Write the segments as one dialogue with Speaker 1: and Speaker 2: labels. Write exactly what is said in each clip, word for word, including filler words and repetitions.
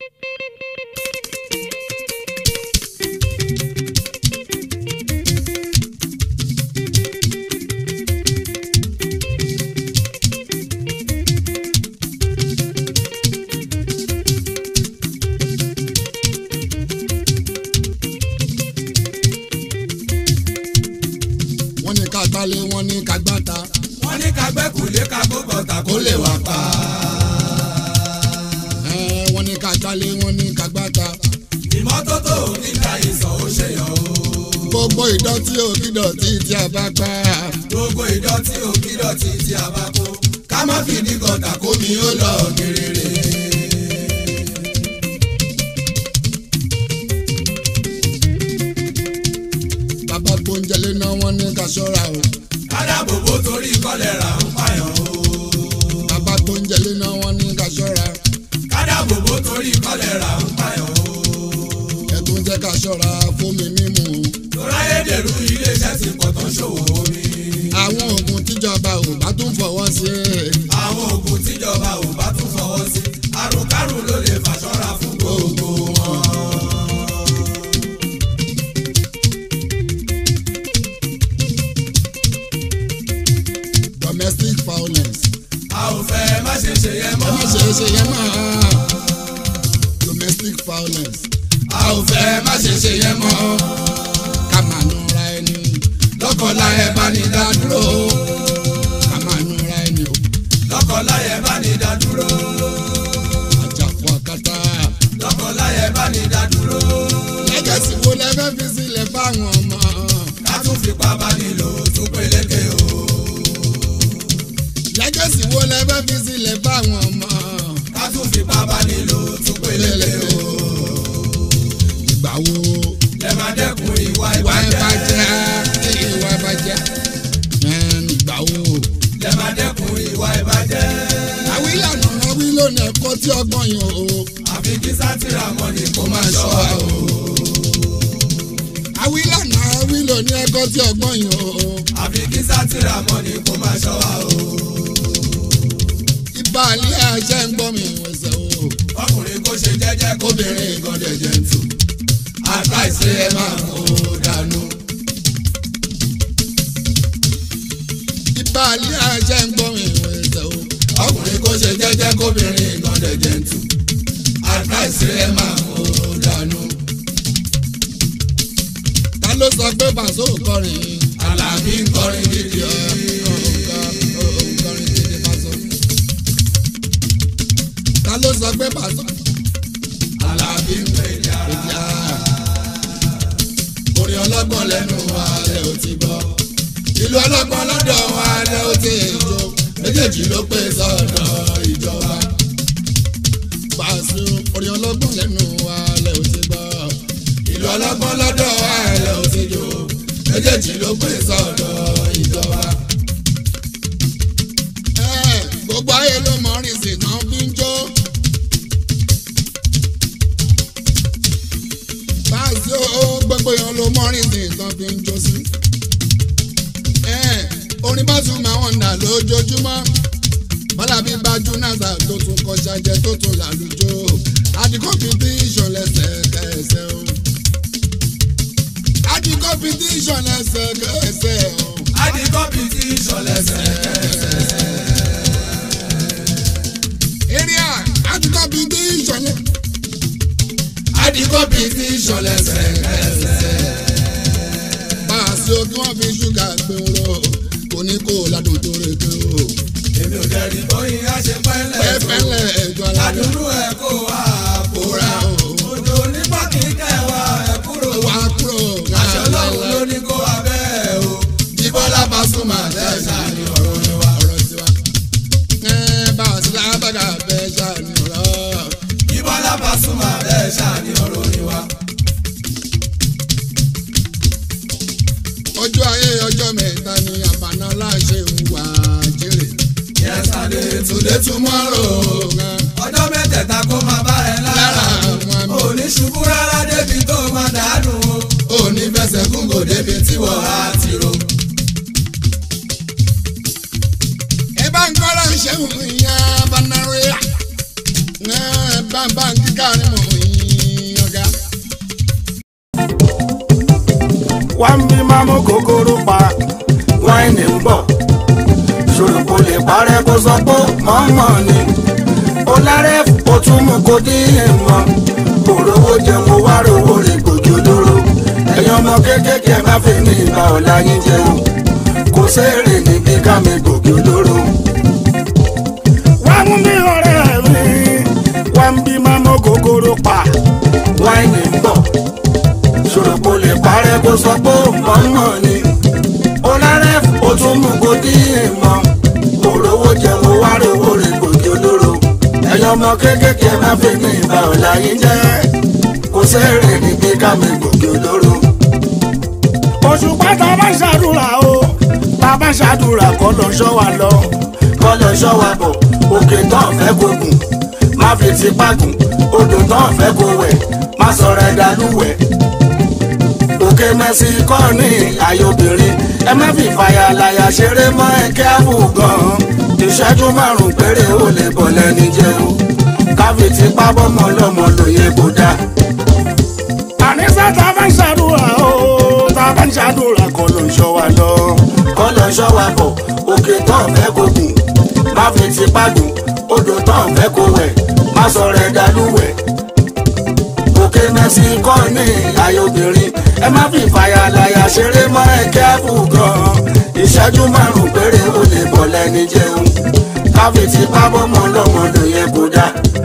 Speaker 1: Kálé wọn ní kagbáta.
Speaker 2: Wọ́n ní kagbẹ́kùlé kagbógbọ̀tà kó lè wà pa.
Speaker 1: Wọ́n ní kagbálé wọn ní kagbáta.
Speaker 2: Ìmọ́tótó nígbà ìsàn ó ṣe yàn o.
Speaker 1: Gbogbo ìdọ̀tí òkìdọ̀tí tí a bá pa.
Speaker 2: Gbogbo ìdọ̀tí òkìdọ̀tí tí a bá kó. Ká má fi ní gọ̀tà kó mi ó lọ gerere.
Speaker 1: Bàbá gbóúnjẹlé náà wọ́n ní ká ṣọ́ra o.
Speaker 2: Kádàbòbò torí kọ́lẹ́rà ń pààyàn o.
Speaker 1: Bàbá gbóúnjẹlé náà wọ́n ní ká ṣọ́ra.
Speaker 2: Kádàbòbò torí kọ́lẹ́rà ń pààyàn o.
Speaker 1: Ẹ̀tún jẹ́ ká ṣọ́ra fómi mímu.
Speaker 2: Lọ́ráyédèrú iléeṣẹ́ ti pọ̀ tán ṣòwò omi.
Speaker 1: Àwọn oògùn tíjọba ò bá tún fọwọ́ sí.
Speaker 2: Àwọn oògùn tíjọba ò bá tún fọwọ́ sí. Àrùnkárùn ló lè fàṣọ́ra fún gbogbo wọn.
Speaker 1: Domestic violence.
Speaker 2: A ò fẹ́ má ṣe ṣe yẹn mọ́.
Speaker 1: Ẹ má ṣe ṣe yẹn mọ́. Domestic violence.
Speaker 2: A ò fẹ́ má ṣe ṣe yẹn mọ́.
Speaker 1: Ká máa nura ẹni.
Speaker 2: Lọ́kọláya bá ní dá dúró.
Speaker 1: Ká máa nura ẹni o.
Speaker 2: Lọ́kọláya bá ní dá dúró.
Speaker 1: Àjàkú àkàtà.
Speaker 2: Lọ́kọláya bá ní dá dúró.
Speaker 1: Lẹ́gẹ̀sì wo lẹ fẹ́ fi sílẹ̀ fáwọn ọmọ?
Speaker 2: Ká tún fipá bá nílò tún peléke o.
Speaker 1: Lẹ́gẹ̀sì wo lẹ fẹ́ fi sílẹ̀ fáwọn ọmọ?
Speaker 2: Ká tún fipá bá nílò tún peléke o.
Speaker 1: Ìgbà wo
Speaker 2: lẹ máa dẹ́kun ìwà
Speaker 1: ìwà
Speaker 2: ìbàjẹ́?
Speaker 1: ìbàjẹ́ ìwà ìbàjẹ́? Ìgbà wo
Speaker 2: lẹ máa dẹ́kun ìwà ìbàjẹ́?
Speaker 1: àwílànà àwílò ní ẹ̀kọ́ tí ọgbọ́n yàn o.
Speaker 2: Àfi kí sátìrà mọ́ ni kó máa ṣọ́ wa o.
Speaker 1: Àwílànà àwílò ní ẹ̀kọ́ tí ọgbọ́n yàn o.
Speaker 2: Àfi kí sátìrà mọ́ ni kó máa ṣọ́ wa o.
Speaker 1: Ìbàlẹ̀ àṣẹ ń gbọ́ mi wẹ̀sẹ̀ o.
Speaker 2: Ọkùnrin kó ṣe jẹ́jẹ́ kóbìnrin kan dẹ̀jẹ̀ ń tù. Advice ẹ máa kó dànù.
Speaker 1: Ìbàlẹ̀ àṣẹ ń gbọ́ mi wẹ̀sẹ̀ o.
Speaker 2: Ọkùnrin kó ṣe jẹ́jẹ́ kóbìnrin kan dẹ̀jẹ̀ ń tù. Advice ẹ máa kó dànù.
Speaker 1: Ta ló sọ pé Paso kọrin?
Speaker 2: Àlàbí ń kọrin dídì ọ́.
Speaker 1: Kọrin dídì Paso. Ta ló sọ pé Paso?
Speaker 2: Àlàbí ń pè ní ara. Orin ọlọ́gbọ́n lẹ́nu wa lẹ́ ò ti gbọ́. Ìlú ọlọ́gbọ́n lọ́dọ̀ wa lẹ́ ò ti jó. Méjèèjì ló pè sọ́dọ̀ ìjọba.
Speaker 1: Paso orin ọlọ́gbọ́n lẹ́nu wa lẹ́ ò ti gbọ́.
Speaker 2: Ìlú ọlọ́gbọ́n lọ́dọ̀ wa lẹ́ ò ti jó. Méjèèjì ló pè sọ́dọ̀ ìjọba.
Speaker 1: Gbogbo ayé ló mọ orin sí náà fi ń jó. Paso gbogbo èèyàn ló mọ orin sí náà fi ń jó sí. Orin Paso máa wọ̀n dà lójoojúmọ́. Bọ́lábí Bájú Nàṣà tó tún kọjá jẹ tó tún lálùjọ. Adi competition lẹ́sẹ̀kẹsẹ̀ o. Adi competition lẹ́sẹ̀kẹsẹ̀ o.
Speaker 2: Adi competition lẹ́sẹ̀kẹsẹ̀.
Speaker 1: Area Adi competition lẹ́.
Speaker 2: Adi competition lẹ́sẹ̀kẹsẹ̀.
Speaker 1: Paso kí wọ́n fi ṣúgà gbé wọn lọ. Kò ní kó ládùn tó rèké o.
Speaker 2: Èmi ò jẹ́ rí bóyin á ṣe pẹ́lẹ́.
Speaker 1: Pẹ́pẹ́lẹ́ ẹ̀jọ̀ aládùn.
Speaker 2: Ládùúrú ẹ̀ kó wá kóra o. Òjò nípa kíkẹ́ wa ẹ̀ kúrò.
Speaker 1: Wà á kúrò.
Speaker 2: Àṣọ lọ́wọ́ ló ní kó wá bẹ́ẹ̀ o. Jíbọ́lá Pasuma tẹ̀sà ní ọ̀rọ̀ ni wa.
Speaker 1: Ọ̀rọ̀ tiwa. Bá a sì lábàgà bẹ́ẹ̀ ṣàní ọ̀rọ̀.
Speaker 2: Jíbọ́lá Pasuma tẹ̀sà ní ọ̀rọ̀ ni wa.
Speaker 1: Ọjọ́ ayé ọjọ́ mẹ́ta ni àbànà láṣẹ ìwà jèrè.
Speaker 2: Yesterday today tomorrow. Ọjọ́ mẹ́tẹ̀ẹ̀ta kó máa bá ẹ lára. Òní ṣubú rárá débi tó máa dànù. Òní fẹsẹ̀ gúngò débi tí wọ́n á ti ro.
Speaker 1: Ẹ bá ń kọ́ra ṣẹ́hùn ìyá Banaria. Ẹ bá ń bá ń kíkà ni mò
Speaker 3: wá ń bí máa mú kòkòrò pa wáìnì ń bọ̀ ṣòro kò lè parẹ́ kó sọ pé mọ́mọ́ ni ó lárẹ́ ó tún mú kó dín mọ́ òrówó jẹun wá rówó rè gbòjò lóró ẹ̀yin ọmọ kéékèèké má fi ní ìgbà ọ̀la yín jẹun kò sẹ́ẹ̀rì níbi ká mi gbòjò lóró. wá mú mi ọ̀rẹ́ mi wá ń bí máa mú kòkòrò pa wáìnì ń bọ̀ ṣòro kò lè parẹ́ kó sọ pé mọ́mọ́ ni ó lárẹ́ ó tún mú kó dín mọ́ òrówó jẹun wá rówó rè gbòjò lóró ẹ̀yin ọmọ kéékèèké má fi ní ìgbà ọ̀la yín jẹ́ kò sẹ́ẹ̀rì níbi ká mi gbòjò lóró. Òṣùpá tá a bá ṣàdúrà o tá a bá ṣàdúrà kọ́ lọ ṣọ́ wa lọ kọ́ lọ ṣọ́ wa bọ̀ òkè tán fẹ́ kó gùn má fi tipá gùn odò tán fẹ́ kó wẹ̀ má sọ̀rọ̀ ẹ̀dá lúwẹ̀. Òkè mẹ́sì kọ́ ní ayọ̀bìnrin ẹ má fi fàyàlàyà ṣeré mọ́ ẹ̀kẹ́ àbù gan-an ìṣẹ́jú márùn-ún péré ó lè bọ̀ lẹ́ni jẹun káfí tipá bọ́mọ lọ́mọ lóye kó dá. Àníṣe tá a bá ń ṣàdúrà o tá a bá ń ṣàdúrà kọ́ ló ń ṣọ́ wa lọ kọ́ ló ń ṣọ́ wa bọ̀ òkè tán fẹ́ kó gùn má fi tipá gùn odò tán fẹ́ kó wẹ̀ má sọ̀rọ̀ ẹ̀dá lúwẹ̀. Òkè mẹ́sì kọ́ ní ayọ̀bìnrin ẹ má fi fàyàlàyà ṣeré mọ́ ẹ̀kẹ́ àbù gan-an ìṣẹ́jú márùn-ún péré ó lè bọ̀ lẹ́ni jẹun káfí tipá bọ́mọ lọ́mọ lóye kó dá.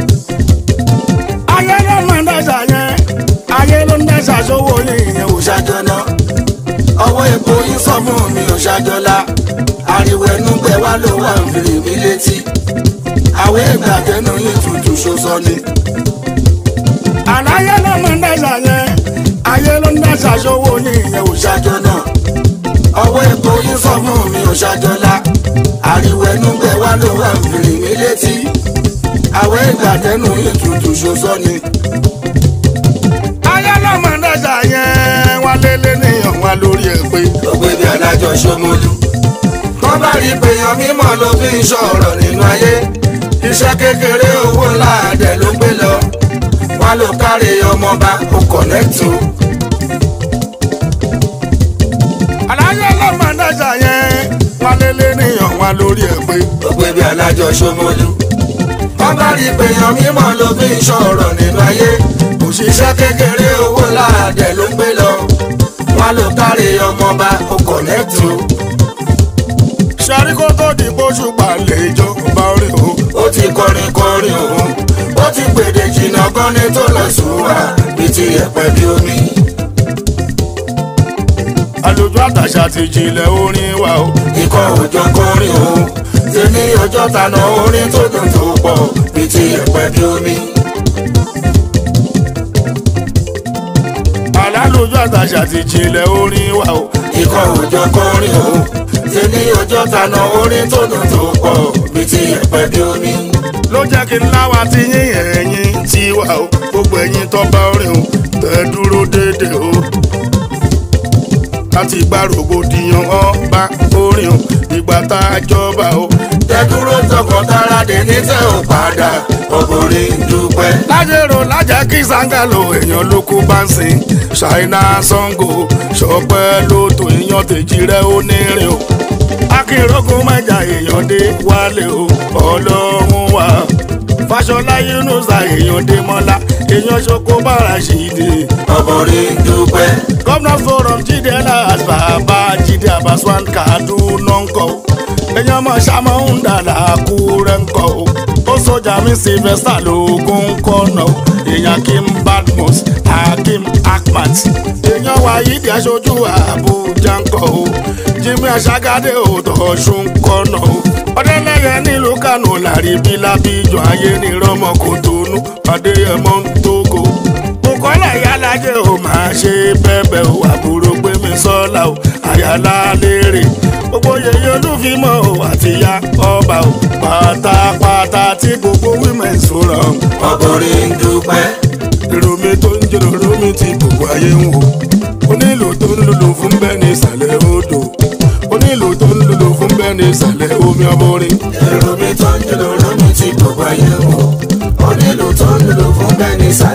Speaker 3: Ayé ló máa ń dájà yẹn ayé ló ń dájà sówó yìnyín ò ṣàjọná ọwọ́ epo yín sọ fún mi ò ṣàjọlá ariwo ẹnu gbẹ wá ló wà ń fìrì mí létí àwẹ̀ ìgbà tẹnu yín tutù ṣoṣọ ni. Àláyé ló máa ń dájà yẹn ayé ló ń dájà sówó yìnyín ò ṣàjọná ọwọ́ epo yín sọ fún mi ò ṣàjọlá ariwo ẹnu gbẹ wá ló wà ń fìrì mí létí àwẹ̀ ìgbà tẹnu yín tutù ṣoṣọ ni. Ayé ló máa ń dájà yẹn wá lélẹ̀ níyàn wá lórí ẹ̀ pé ògbé bí adájọ́ Ṣómólú wọ́n bá rí pé yan mímọ́ ló fi ń ṣọ̀rọ̀ nínú ayé iṣẹ́ kékeré owó ńlá àdẹ̀ ló gbé lọ wá ló kárí ọmọọba ó kọ̀nẹ́tù. Àláyé ló máa ń dájà yẹn wá lélẹ̀ níyàn wá lórí ẹ̀ pé ògbé bí adájọ́ Ṣómólú wọ́n bá rí pé yan mímọ́ ló fi ń ṣọ̀rọ̀ nínú ayé òṣìṣẹ́ kékeré owó ńlá àdẹ̀ ló gbé lọ wá ló kárí ọmọọba ó kọ̀nẹ́tù. Ṣàrí kó tó di bóṣù palẹ̀ ìjọba orí o. Ó ti kọrin kọrin òun ó ti pèdè jìnnà gan ni tó lọ sùn wá bí ti ẹ̀pẹ́ bí omi. Àlùjọ àtàṣà ti jinlẹ̀ orin wa o. Ikọ̀ òjò kọrin òun ti ní ọjọ́ tanà orin tó dùn tó pọ̀ bí ti ẹ̀pẹ́ bí omi. Àlùjọ àtàṣà ti jinlẹ̀ orin wa o. Ikọ̀ òjò kọrin òun ti ní ọjọ́ tanà orin tó dùn tó pọ̀ bí ti ẹ̀pẹ́ bí omi. Ló jẹ́ kí n láwa ti yín ẹ̀yìn tiwa o gbogbo ẹ̀yin tó bá orin o tẹ̀ dúró déédéé o. Láti gbá rògbòdìyàn ọba orin o ìgbà tá a jọba o. Tẹ̀ dúró tọkàntara dé ní tẹ̀ ò padà ọkùnrin dúpẹ́. Lájẹ̀rò lájẹ̀ kí sangalo èèyàn ló kú bá ń sìn ṣáínà sango ṣọpẹ́ lóto èèyàn tèjì rẹ̀ ó nírin o. Akínrógun mẹ́jà èèyàn dé wálé o ọlọ́run wà. Fáṣọlá Yínúsà èèyàn dé mọ́lá èèyàn ṣoko bára ṣìdè ọkùnrin dúpẹ́. Governors Forum Jídé Alas bàbá Jídé Abaswan Kaduna ńkọ́ èèyàn mọ̀ ṣàmọ́ ń dàlà Àkúrẹ́ ńkọ́ ó sọjà mi Sylvester lógún kọ́nà èèyàn Kim Badmus Hakim Ahmad èèyàn Wáyídì aṣojú Àbújá ńkọ́ Jimmy Aṣágádé Ọ̀ṣun kọ́nà Ọdẹ́lẹ́yẹ nílùú Kánò làríbí lábíjọ ayé ní rọ́mọ Kòtónú Adéyẹmọ ń Tógò Bùkọ́lá Ìyálájẹ́ ò máa ṣe bẹ́bẹ̀ ò àbúrò gbé mi sọ́la ò àyàlá lérè gbogbo yèyé olúfimọ́ ò àtìyá ọba ò pátápátá tí gbogbo women sọ̀rọ̀ ọkùnrin dúpẹ́. Èrò mi tó ń jẹ́ lóró mi ti gbogbo ayé ń wò onílò tó ń lòlò fún bẹ́ẹ̀ ní ìsàlẹ̀ odò onílò tó ń lòlò fún bẹ́ẹ̀ ní ìsàlẹ̀ omi ọbọrin. Èrò mi tó ń jẹ́ lóró mi ti gbogbo ayé ń wò onílò tó ń lòlò fún bẹ́ẹ̀ ní ìsàlẹ̀